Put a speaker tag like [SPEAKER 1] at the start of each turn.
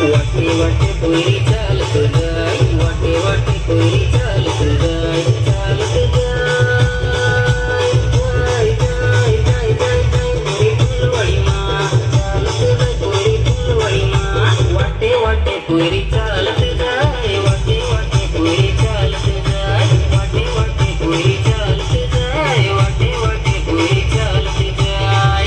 [SPEAKER 1] वाटे वाटे पोरी चालत जाय, वाटे वाटे पोरी चालत जाय, चालत जाय, जाय जाय जाय जाय जाय पोरी फुलवाडी मा, चालत जाय पोरी फुलवाडी मा, वाटे वाटे पोरी चालत जाय, वाटे वाटे पोरी चालत जाय, वाटे वाटे पोरी चालत जाय, वाटे वाटे पोरी चालत जाय.